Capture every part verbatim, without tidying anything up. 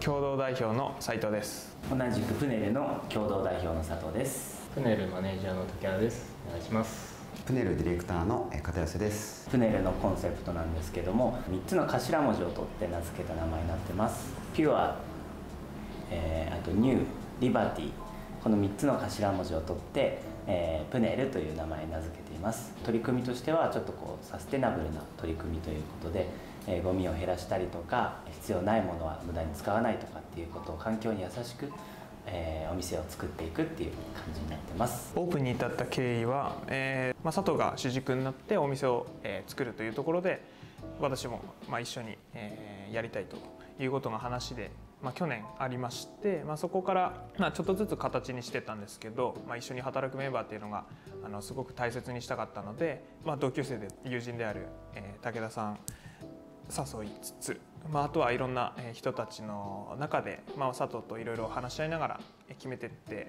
共同代表の斉藤です。 同じくプネルの共同代表の佐藤です。 プネルマネージャーの竹原です。お願いします。 プネルディレクターの片寄です。 プネルのコンセプトなんですけども、みっつの頭文字を取って名付けた名前になってます。ピュア、えー、あとニュー、リバティ、このみっつの頭文字を取って、えー、プネルという名前に名付けています。取り組みとしてはちょっとこうサステナブルな取り組みということで、えー、ゴミを減らしたりとか、必要ないものは無駄に使わないとかっていうことを環境に優しく、えー、お店を作っていくっていう感じになってます。 オープンに至った経緯は、えーまあ、佐藤が主軸になってお店を、えー、作るというところで、私も、まあ、一緒に、えー、やりたいということが話で、まあ、去年ありまして、まあ、そこから、まあ、ちょっとずつ形にしてたんですけど、まあ、一緒に働くメンバーっていうのがあのすごく大切にしたかったので、まあ、同級生で友人である、えー、武田さん誘いつつ、まあ、あとはいろんな人たちの中で、まあ、佐藤といろいろ話し合いながら決めていって、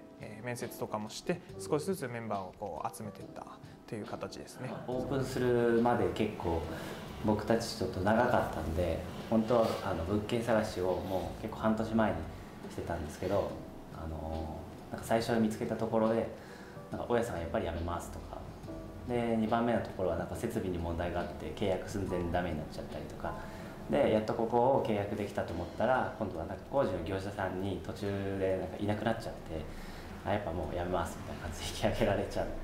えー、面接とかもして少しずつメンバーをこう集めていったという形ですね。 オープンするまで結構僕たちちょっと長かったんで、本当はあの物件探しをもう結構半年前にしてたんですけど、あのなんか最初に見つけたところでなんか大家さんがやっぱり辞めますとかで、にばんめのところはなんか設備に問題があって契約寸前でダメになっちゃったりとかで、やっとここを契約できたと思ったら今度はなんか工事の業者さんに途中でなんかいなくなっちゃって、あやっぱもう辞めますみたいな感じで引き上げられちゃって、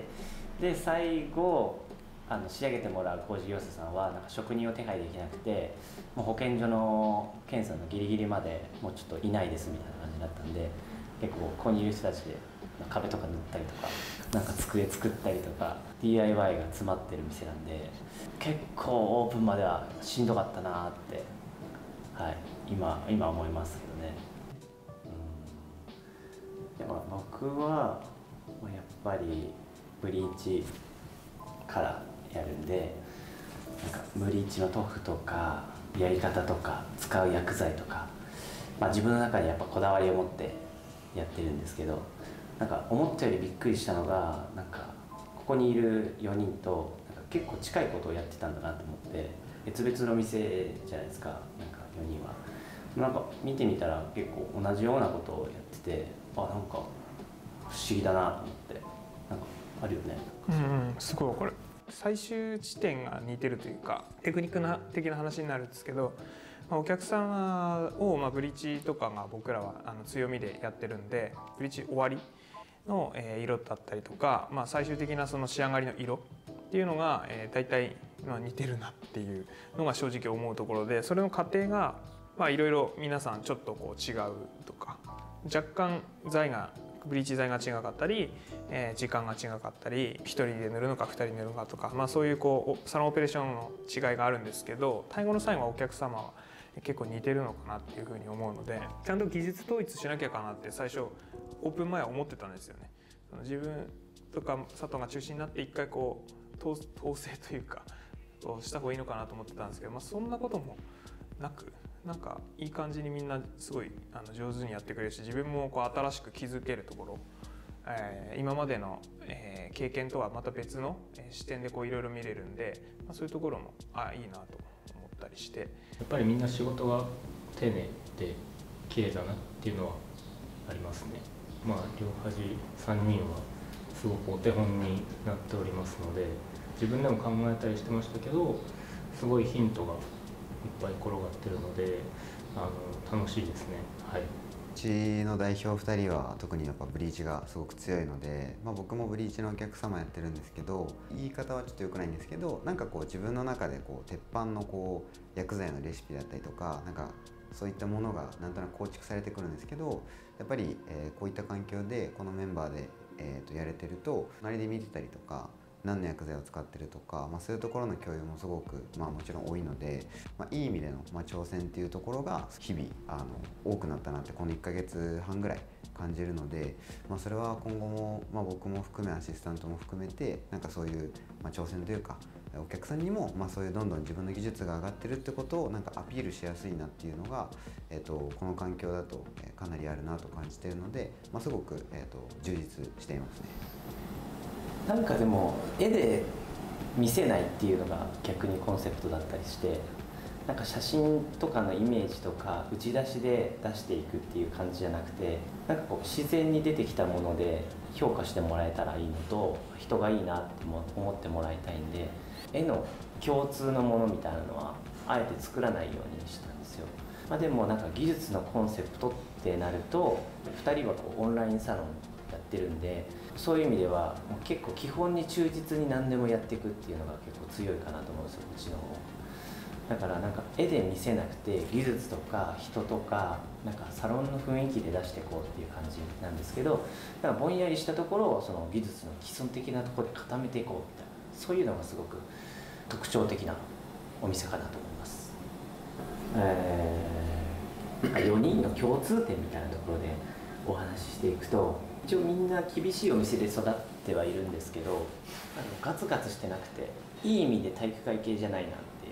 で最後あの仕上げてもらう工事業者さんはなんか職人を手配できなくて、もう保健所の検査のギリギリまでもうちょっといないですみたいな感じだったんで、結構ここにいる人たちで壁とか塗ったりとか、なんか机作ったりとか ディーアイワイ が詰まってる店なんで、結構オープンまではしんどかったなって、はい、今今思いますけどね。うん、でも僕はやっぱりブリーチからやるんで、なんかブリーチの塗布とかやり方とか使う薬剤とか、まあ、自分の中にやっぱこだわりを持ってやってるんですけど、なんか思ったよりびっくりしたのが、なんかここにいるよにんとなんか結構近いことをやってたんだなと思って、別々の店じゃないですか、なんかよにんは。なんか見てみたら結構同じようなことをやってて、あなんか不思議だなと思って、なんかあるよね。 うん、うん、すごいこれ最終地点が似てるというかテクニックな的な話になるんですけど、まあ、お客様を、まあ、ブリーチとかが僕らはあの強みでやってるんで、ブリーチ終わりの、えー、色だったりとか、まあ、最終的なその仕上がりの色っていうのが、えー、大体、まあ、似てるなっていうのが正直思うところで、それの過程がまあいろいろ皆さんちょっとこう違うとか、若干材がブリーチ材が違かったり、えー、時間が違かったり、ひとりで塗るのかふたり塗るのかとか、まあ、そういうこうサロンオペレーションの違いがあるんですけど、最後の最後はお客様は結構似てるのかなっていうふうに思うので、ちゃんと技術統一しなきゃかなって最初オープン前は思ってたんですよね。自分とか佐藤が中心になって一回こう統制というかした方がいいのかなと思ってたんですけど、まあ、そんなこともなく、なんかいい感じにみんなすごいあの上手にやってくれるし、自分もこう新しく気づけるところ、えー、今までの、えー、経験とはまた別の、えー、視点でこういろいろ見れるんで、まあ、そういうところもあいいなと思ったりして、やっぱりみんな仕事が丁寧で綺麗だなっていうのはありますね。まあ両端さんにんはすごくお手本になっておりますので、自分でも考えたりしてましたけど、すごいヒントがいっぱい転がってるので、あの楽しいですね。はい。 うちの代表ふたりは特にやっぱブリーチがすごく強いので、まあ、僕もブリーチのお客様やってるんですけど、言い方はちょっと良くないんですけど、なんかこう自分の中でこう鉄板のこう薬剤のレシピだったりとか、なんかそういったものがなんとなく構築されてくるんですけど、やっぱり、えー、こういった環境でこのメンバーで、えー、とやれてると、隣で見てたりとか何の薬剤を使ってるとか、まあ、そういうところの共有もすごく、まあ、もちろん多いので、まあ、いい意味での、まあ、挑戦っていうところが日々あの多くなったなってこのいっかげつはんぐらい感じるので、まあ、それは今後も、まあ、僕も含めアシスタントも含めてなんかそういう、まあ、挑戦というか、お客さんにも、まあ、そういうどんどん自分の技術が上がってるってことをなんかアピールしやすいなっていうのが、えー、とこの環境だとかなりあるなと感じているので、まあ、すごく、えー、と充実していますね。 なんかでも絵で見せないっていうのが逆にコンセプトだったりして、 なんか写真とかのイメージとか打ち出しで出していくっていう感じじゃなくて、なんかこう自然に出てきたもので評価してもらえたらいいのと、人がいいなって思ってもらいたいんで、絵の共通のものみたいなのはあえて作らないようにしたんですよ。まあ、でもなんか技術のコンセプトってなると、ふたりはこうオンラインサロンやってるんで、そういう意味ではもう結構基本に忠実に何でもやっていくっていうのが結構強いかなと思うんですよ、うちの方。だからなんか絵で見せなくて、技術とか人とかなんかサロンの雰囲気で出していこうっていう感じなんですけど、だからぼんやりしたところをその技術の基礎的なところで固めていこうみたいな、そういうのがすごく特徴的なお店かなと思います。えー、よにんの共通点みたいなところでお話ししていくと、一応みんな厳しいお店で育ってはいるんですけど、あのガツガツしてなくて、いい意味で体育会系じゃないなっていう、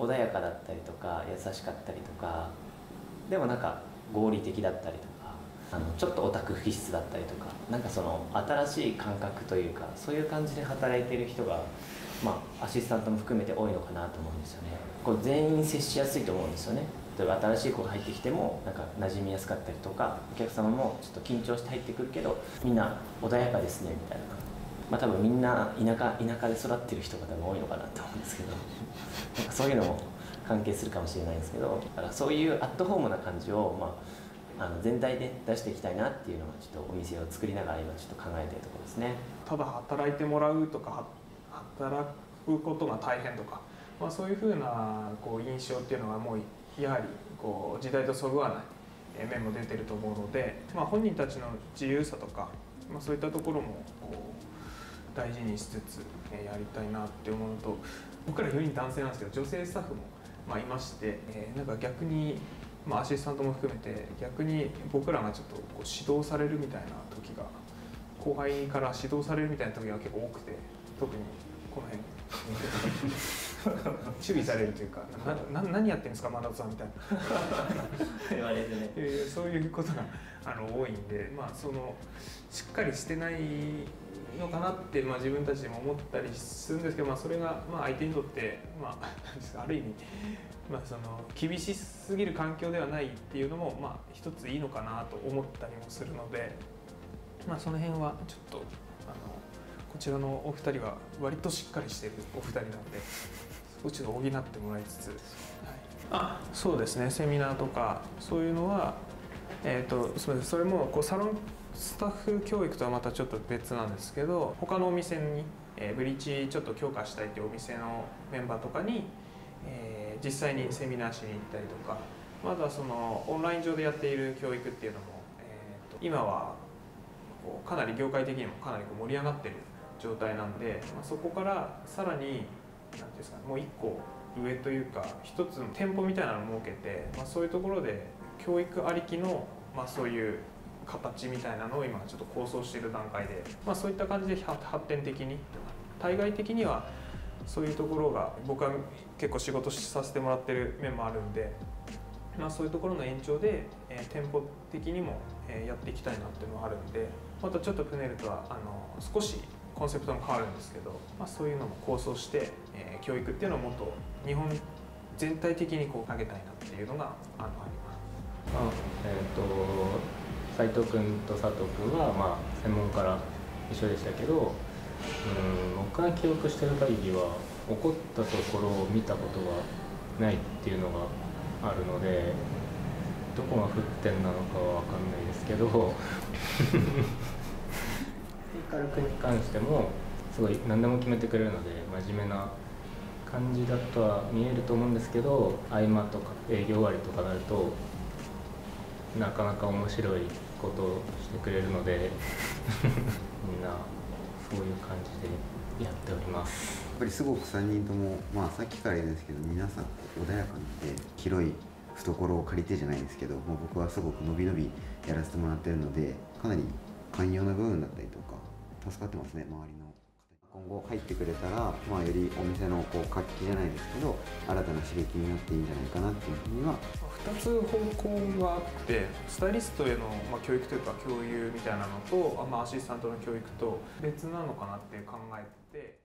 穏やかだったりとか優しかったりとか、でもなんか合理的だったりとか、あのちょっとオタク気質だったりとか、なんかその新しい感覚というか、そういう感じで働いてる人が、まあ、アシスタントも含めて多いのかなと思うんですよね。こう全員接しやすいと思うんですよね。例えば新しい子が入ってきてもなんか馴染みやすかったりとか、お客様もちょっと緊張して入ってくるけどみんな穏やかですねみたいな、まあ多分みんな田舎田舎で育ってる人が多分多いのかなと思うんですけど、なんかそういうのも関係するかもしれないんですけど、だからそういうアットホームな感じを、まあ、あの全体で出していきたいなっていうのはちょっとお店を作りながら今ちょっと考えているところですね。 ただ働いてもらうとか働くことが大変とか、まあ、そういうふうなこう印象っていうのはもうやはりこう時代とそぐわない面も出てると思うので、まあ、本人たちの自由さとか、まあ、そういったところもこう大事にしつつやりたいなって思うのと、僕らよにん男性なんですけど女性スタッフもまあいまして、えー、なんか逆に、まあ、アシスタントも含めて逆に僕らがちょっとこう指導されるみたいな時が、後輩から指導されるみたいな時が結構多くて、特にこの辺注意されるというか、なな何やってるんですか真夏さんみたいな言われてね、 えー、そういうことがあの多いんで、まあ、そのしっかりしてないのかなって、まあ、自分たちでも思ったりするんですけど、まあ、それがまあ相手にとって、まあ、なんですかある意味、まあ、その厳しすぎる環境ではないっていうのも、まあ、一ついいのかなと思ったりもするので、まあ、その辺はちょっとあのこちらのお二人は割としっかりしているお二人なので、そこをちょっと補ってもらいつつ、はい、あそうですね、セミナーとかそういうのは、えー、とそれそれもこうサロンスタッフ教育とはまたちょっと別なんですけど、他のお店に、えー、ブリーチちょっと強化したいっていうお店のメンバーとかに、えー、実際にセミナーしに行ったりとか、またそのオンライン上でやっている教育っていうのも、えー、と今はこうかなり業界的にもかなりこう盛り上がってる状態なんで、まあ、そこからさらに何ていうんですか、もう一個上というか一つの店舗みたいなのを設けて、まあ、そういうところで教育ありきの、まあ、そういう形みたいなのを今ちょっと構想している段階で、まあ、そういった感じで発展的に対外的にはそういうところが僕は結構仕事させてもらってる面もあるんで、まあ、そういうところの延長で、えー、店舗的にも、えー、やっていきたいなっていうのがあるんで、またちょっとプネルとはあの少しコンセプトも変わるんですけど、まあ、そういうのも構想して、えー、教育っていうのをもっと日本全体的にこう上げたいなっていうのがあのあります。 まあえー、と斉藤君と佐藤君は、まあ、専門から一緒でしたけど、うん僕が記憶してる限りは起こったところを見たことがないっていうのがあるので、どこが沸点なのかは分かんないですけどカル君に関してもすごい何でも決めてくれるので真面目な感じだとは見えると思うんですけど、合間とか営業終わりとかなるとなかなか面白いことをしてくれるのでみんなそういう感じでやっております。 やっぱりすごくさんにんとも、まあ、さっきから言うんですけど、皆さん穏やかにて広い懐を借りてじゃないですけど、もう僕はすごくのびのびやらせてもらってるので、かなり寛容な部分だったりとか助かってますね、周りの。今後入ってくれたら、まあ、よりお店のこう活気じゃないですけど新たな刺激になっていいんじゃないかなっていうふうには。 ふたつ方向があって、スタイリストへの、まあ、教育というか共有みたいなのと、まあ、アシスタントの教育と別なのかなって考えて。